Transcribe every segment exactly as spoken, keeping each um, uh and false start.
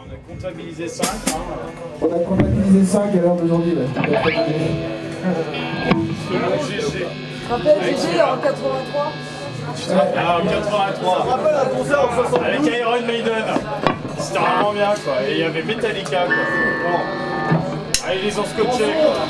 On a comptabilisé cinq. Hein. On a comptabilisé cinq à l'heure d'aujourd'hui. Ouais. Rappelle Gégé en quatre-vingt-trois. Ah, en quatre-vingt-trois. Je rappelle un concert en soixante-douze. Avec Iron Maiden. C'était vraiment bien quoi. Et il y avait Metallica quoi. Bon. Ah, ils les ont scotchés quoi.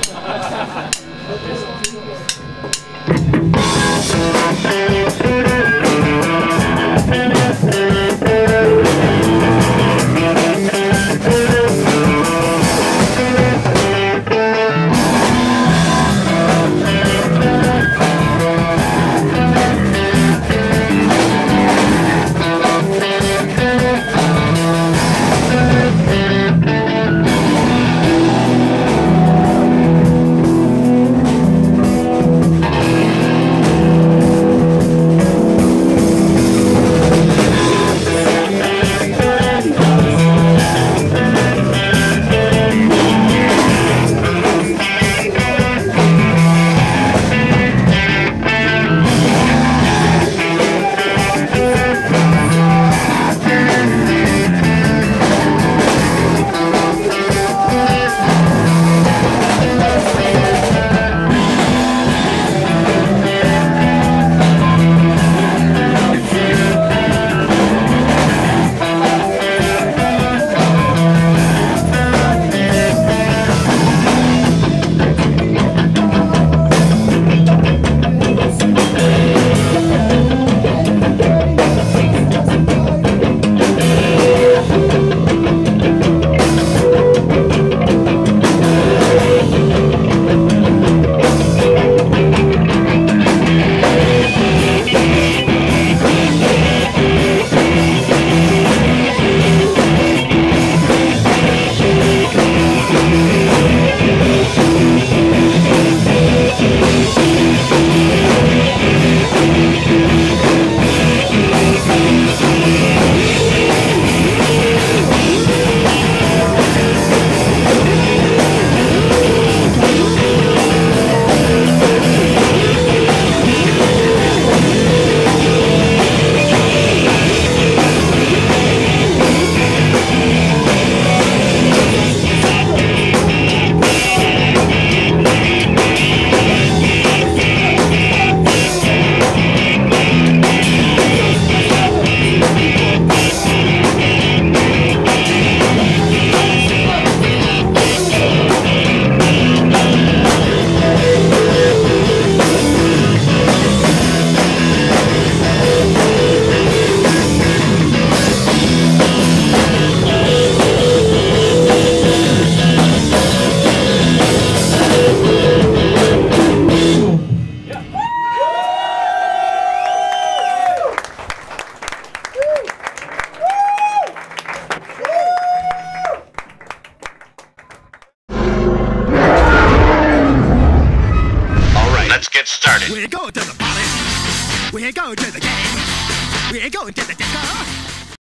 Get started. We're going to the party. We're going to the game. We're going to the disco.